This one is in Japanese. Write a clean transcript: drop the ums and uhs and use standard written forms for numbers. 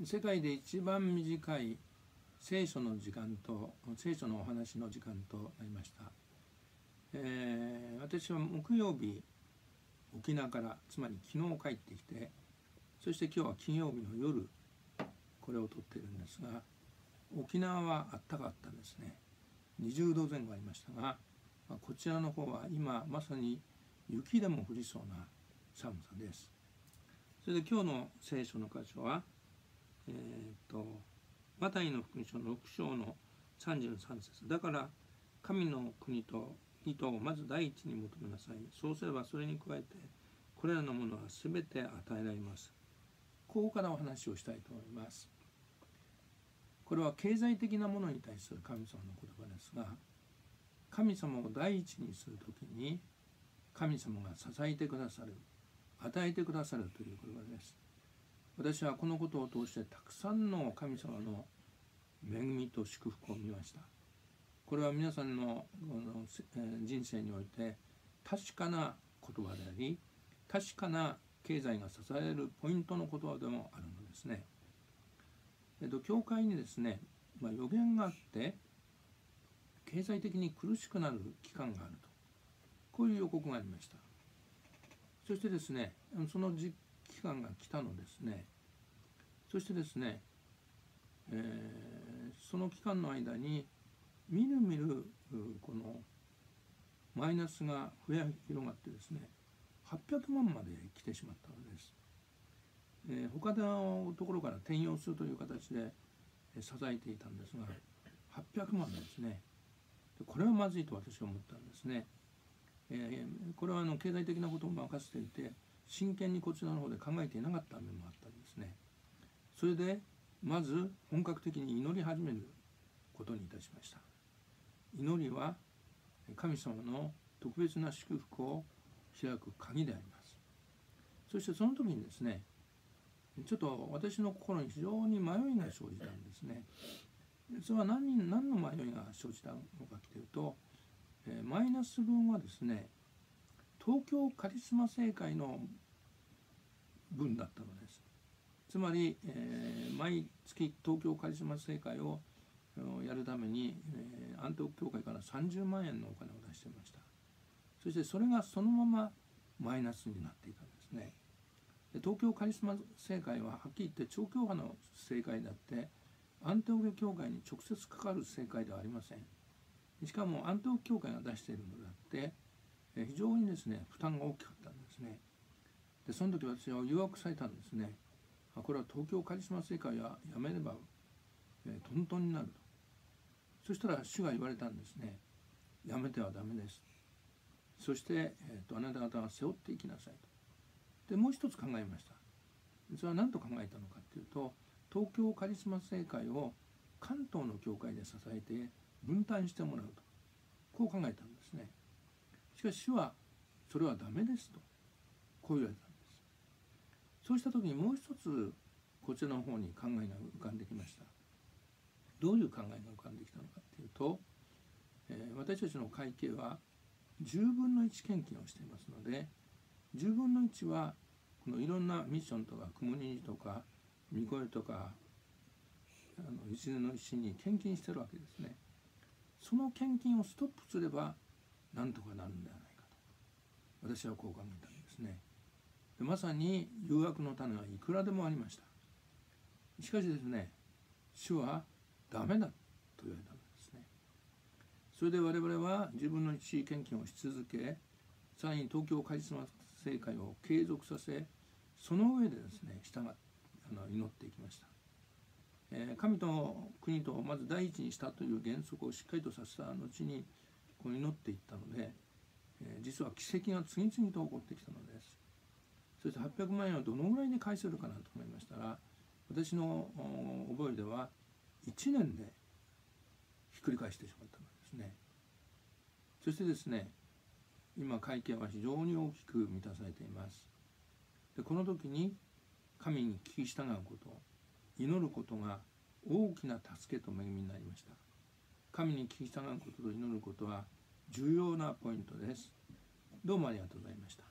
世界で一番短い聖書の時間と聖書のお話の時間となりました。私は木曜日沖縄からつまり昨日帰ってきて、そして今日は金曜日の夜これを撮っているんですが、沖縄はあったかかったんですね。20度前後ありましたが、こちらの方は今まさに雪でも降りそうな寒さです。それで今日の聖書の箇所はマタイの福音書の6章の33節。だから神の国と義とをまず第一に求めなさい。そうすればそれに加えてこれらのものはすべて与えられます。ここからお話をしたいと思います。これは経済的なものに対する神様の言葉ですが、神様を第一にするときに神様が支えてくださる、与えてくださるという言葉です。私はこのことを通してたくさんの神様の恵みと祝福を見ました。これは皆さんの人生において確かな言葉であり、確かな経済が支えるポイントの言葉でもあるのですね。教会にですね、予言があって経済的に苦しくなる期間があると、こういう予告がありました。そしてですね、その期間が来たのですね。そしてですね、その期間の間にみるみるこのマイナスが増え広がってですね、800万まで来てしまったのです。他のところから転用するという形で支えていたんですが、800万ですね。これはまずいと私は思ったんですね。これは経済的なことを任せていて、真剣にこちらの方で考えていなかった面もあったんですね。それでまず本格的に祈り始めることにいたしました。祈りは神様の特別な祝福を開く鍵であります。そしてその時にですね、ちょっと私の心に非常に迷いが生じたんですね。それは何の迷いが生じたのかというと、マイナス分はですね、東京カリスマ聖会の分だったのです。つまり、毎月東京カリスマ聖会をやるために、アンテオ教会から30万円のお金を出していました。そしてそれがそのままマイナスになっていたんですね。で東京カリスマ聖会ははっきり言って超教派の聖会であって、アンテオ教会に直接かかる聖会ではありません。しかもアンテオ教会が出しているのであって、非常にですね負担が大きかったんですね。でその時私は誘惑されたんですね。これは東京カリスマ聖会はやめれば、トントンになると。そしたら主が言われたんですね。やめてはダメです。そして、あなた方は背負っていきなさいと。でもう一つ考えました。それは何と考えたのかというと、東京カリスマ聖会を関東の教会で支えて分担してもらうと、こう考えたんですね。しかし主はそれはダメですと、こう言われたんです。そうした時にもう一つこちらの方に考えが浮かんできました。どういう考えが浮かんできたのかというと、私たちの会計は10分の1献金をしていますので、10分の1はこのいろんなミッションとか雲虹とか御声とか一年の一に献金してるわけですね。その献金をストップすればなんとかなるんではないかと私はこう考えたんですね。でまさに誘惑の種はいくらでもありました。しかしですね、主はダメだと言われたんですね。それで我々は10分の1献金をし続け、さらに東京カリスマ聖会を継続させ、その上でですね祈っていきました。神と国とをまず第一にしたという原則をしっかりとさせた後にこう祈っていったので、実は奇跡が次々と起こってきたのです。そして800万円はどのぐらいで返せるかなと思いましたら、私の覚えでは1年でひっくり返してしまったのですね。そしてですね、今会計は非常に大きく満たされています。でこの時に神に聞き従うこと、祈ることが大きな助けと恵みになりました。神に聞き従うことと祈ることは重要なポイントです。どうもありがとうございました。